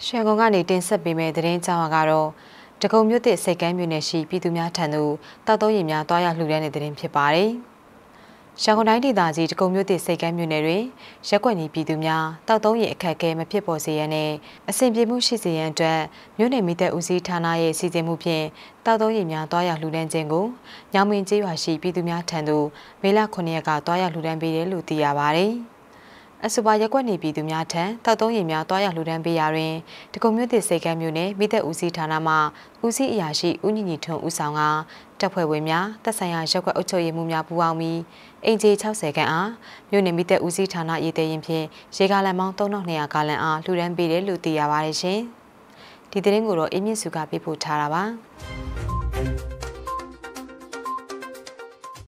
ရွှေကုန်းကနေတင်ဆက်ပေးမယ့်သတင်းကြောင်းကတော့တကုံမြို့သစ်စိတ်ကမ်းမြို့နယ်ရှိပြည်သူများထံသို့တောက်သုံးရည်များတွားရောက်လှူဒါန်းတဲ့သတင်းဖြစ်ပါတယ်။ရန်ကုန်တိုင်းဒေသကြီးတကုံမြို့သစ်စိတ်ကမ်းမြို့နယ်တွင်ရက်ွက်နေပြည်သူများတောက်သုံးရည်အခက်အခဲမဖြစ်ပေါ်စေရန်နဲ့အဆင်ပြေမှုရှိစေရန်အတွက်မြို့နယ်မိသက်ဦးစီးဌာနရဲ့စီစဉ်မှုဖြင့်တောက်သုံးရည်များတွားရောက်လှူဒါန်းခြင်းကိုညောင်မင်းကျေးရွာရှိပြည်သူများထံသို့မေလ9ရက်ကတွားရောက်လှူဒါန်းပေးတယ်လို့သိရပါတယ်။အဆိုပါရက်ွက်နေပြည်သူများထံတောက်သုံးရည်များတွားရောက်လှူဒါန်းပေးရာတွင်တကုံမြို့သစ်စိတ်ကမ်းမြို့နယ်မိသက်ဦးစီးဌာနမှဦးစီးအရာရှိဦးညီညီထွန်းဦးဆောင်ကတပ်ဖွဲ့ဝင်များတပ်ဆိုင်ရာရက်ွက်အုပ်ချုပ်ရေးမှူးများပူးပေါင်းပြီးအင်ဂျီ60ခန့်အားမြို့နယ်မိသက်ဦးစီးဌာနရေးတဲ့ရင်ဖြင့်ရေကားလန်ပေါင်း3200ကားလန်အားလှူဒါန်းပေးတယ်လို့သိရပါတယ်ရှင်။ဒီသတင်းကိုတော့အင်းမြင့်စုကပေးပို့ထားတာပါ။